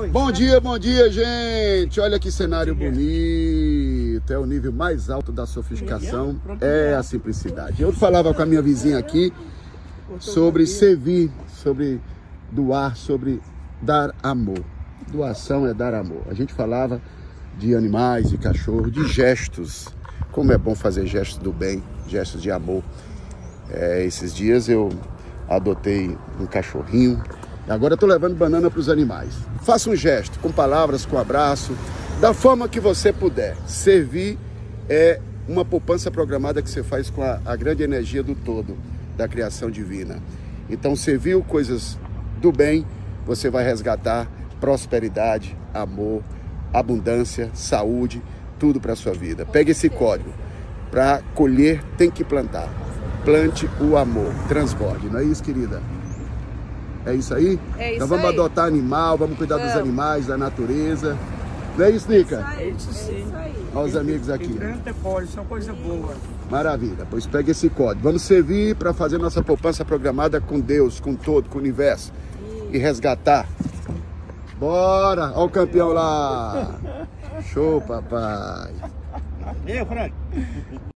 Bom dia, gente! Olha que cenário bonito! É o nível mais alto da sofisticação, é a simplicidade. Eu falava com a minha vizinha aqui sobre servir, sobre doar, sobre dar amor. Doação é dar amor. A gente falava de animais, de cachorro, de gestos. Como é bom fazer gestos do bem, gestos de amor. Esses dias eu adotei um cachorrinho. Agora eu tô levando banana para os animais. Faça um gesto, com palavras, com abraço, da forma que você puder. Servir é uma poupança programada que você faz com a grande energia do todo, da criação divina. Então, serviu coisas do bem, você vai resgatar prosperidade, amor, abundância, saúde, tudo para a sua vida. Pegue esse código. Para colher, tem que plantar. Plante o amor, transborde. Não é isso, querida? É isso aí? É isso. Então vamos aí. Adotar animal, vamos cuidar dos animais, da natureza. Não é isso, Nica? É isso sim. Olha os amigos aqui. Planta pode, são coisa boa. Maravilha, pois pegue esse código. Vamos servir para fazer nossa poupança programada com Deus, com todo, com o universo. E resgatar. Bora! Olha o campeão lá! Show, papai! Frank.